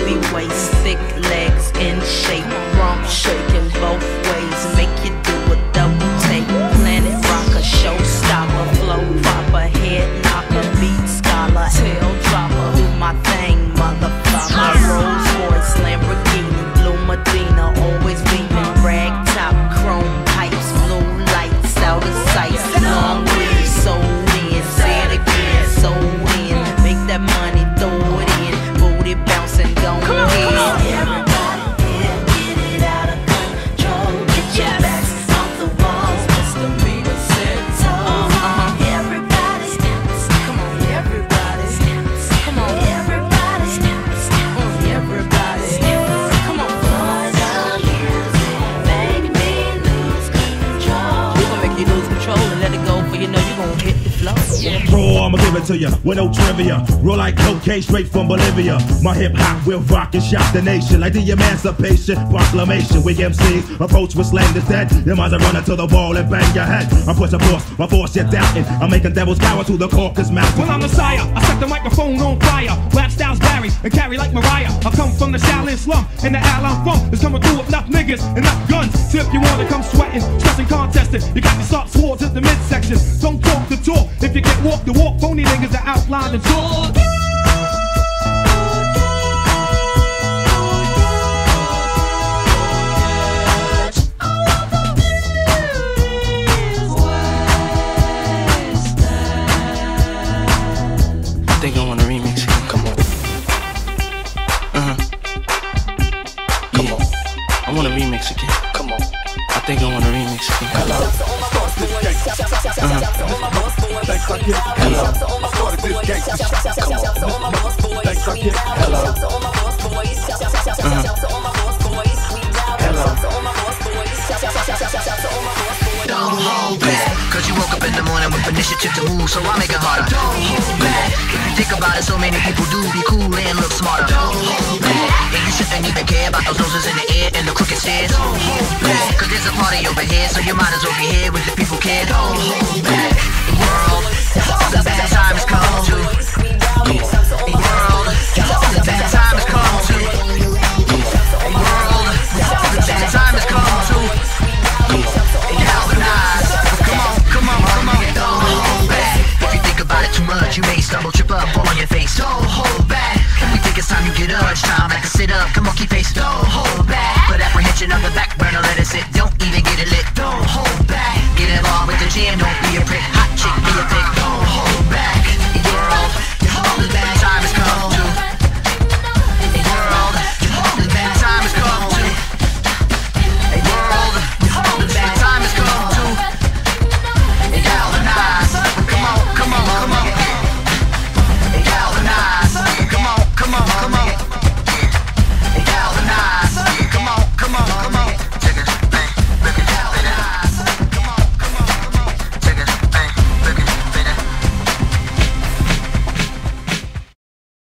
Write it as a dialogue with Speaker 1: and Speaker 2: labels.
Speaker 1: curvy waist, thick legs in shape, rump shaking both ways, make you do a double take. Planet rocker, showstopper, flow proper, head knocker, beat scholar, tail dropper. Do my thing, motherfucker. Rolls Royce, Lamborghini, blue Medina, always beaming, rag top, chrome pipes, blue lights, out of sight, long weed, sold in, say it again, sold in, make that money, throw it in, booty bouncing, go ahead.
Speaker 2: Raw, I'ma give it to ya with no trivia. Roll like cocaine straight from Bolivia. My hip hop will rock and shock the nation like the Emancipation Proclamation. We MCs approach with slang that's dead. Your minds are running to the wall and bang your head. I'm pushing force, my force you're doubting. I'm making devils cower to the caucus mountain.
Speaker 3: Well, I'm Messiah, I set the microphone on fire. Rap styles vary and carry like Mariah. I come from the Shaolin slum and the Al I'm from is coming through with enough niggas, enough guns. So if you wanna come sweating, stressing, contesting, you got to start swords at the midsection. Don't talk the talk if you get walk the walk. Phony niggas that outline the talk.
Speaker 4: I think I want a remix. Come on. Come on. I want a remix again. Come on. I think I want a remix again. Hello. Hello.
Speaker 5: Don't hold back, cause you woke up in the morning with initiative to move, so I make it harder. Don't hold back, if you think about it, so many people do be cool and look smarter. Don't hold back, and you shouldn't even care about those noses in the air and the crooked stairs. Don't hold back, cause there's a party over here, so you might as well be here with the people care. Don't hold back, the world, the bad time has come to. The world, the bad time has come to. The world, the bad time has come to. Galvanize, come on, don't hold back. If you think about it too much, you may stumble, trip up, fall on your face. Don't hold back. If you think it's time you get up, it's time like to sit up. Come on, keep pace. Don't hold back. Put apprehension on the back burner, let it sit. Don't even